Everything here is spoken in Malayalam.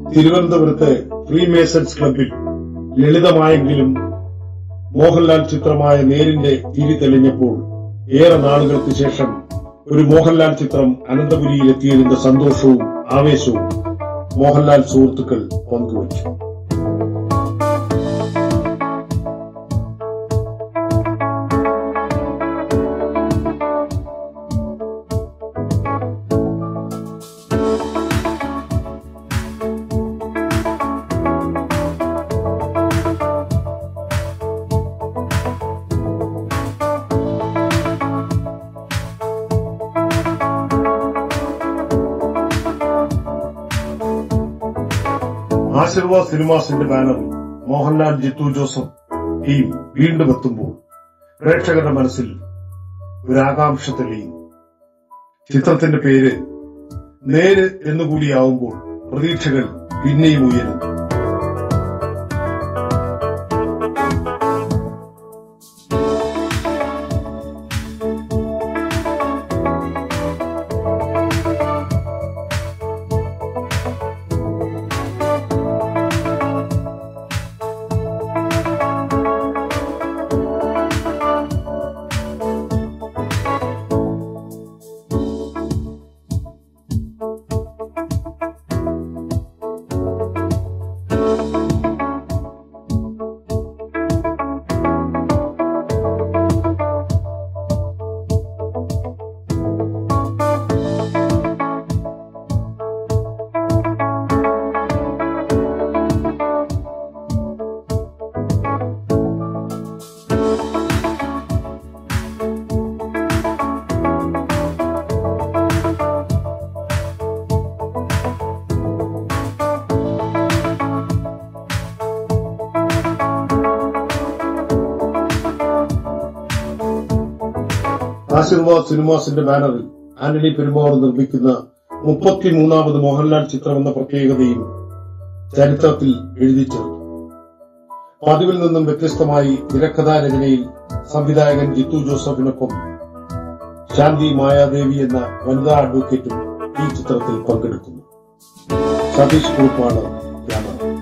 തിരുവനന്തപുരത്തെ ഫ്രീമേസൺസ് ക്ലബിൽ ലളിതമായെങ്കിലും മോഹൻലാൽ ചിത്രമായ നേരിന്റെ തിരി തെളിഞ്ഞപ്പോൾ ഏറെ നാളുകൾക്ക് ശേഷം ഒരു മോഹൻലാൽ ചിത്രം അനന്തപുരിയിലെത്തിയതിന്റെ സന്തോഷവും ആവേശവും മോഹൻലാൽ സുഹൃത്തുക്കൾ പങ്കുവച്ചു. ആശീർവാദ് സിനിമാസിന്റെ ബാനറിൽ മോഹൻലാൽ, ജിത്തു ജോസഫ് ടീം വീണ്ടും എത്തുമ്പോൾ പ്രേക്ഷകരുടെ മനസ്സിൽ ഒരു ആകാംക്ഷ തെളിയുന്നു. ചിത്രത്തിന്റെ പേര് നേര് എന്നുകൂടിയാവുമ്പോൾ പ്രതീക്ഷകൾ പിന്നെയും ഉയരുന്നു. ആശീർവാദ് സിനിമാസിന്റെ ബാനറിൽ ആന്റണി പെരുമ്പാവൂർ നിർമ്മിക്കുന്ന 33ാമത് മോഹൻലാൽ ചിത്രമെന്ന പ്രത്യേകതയും ചരിത്രത്തിൽ എഴുതി ചേർത്തു. പതിവിൽ നിന്നും വ്യത്യസ്തമായി തിരക്കഥാരചനയിൽ സംവിധായകൻ ജിത്തു ജോസഫിനൊപ്പം ശാന്തി മായാദേവി എന്ന വനിതാ അഡ്വക്കേറ്റും ഈ ചിത്രത്തിൽ പങ്കെടുക്കുന്നു. സതീഷ് കുറുപ്പാണ് ക്യാമറ.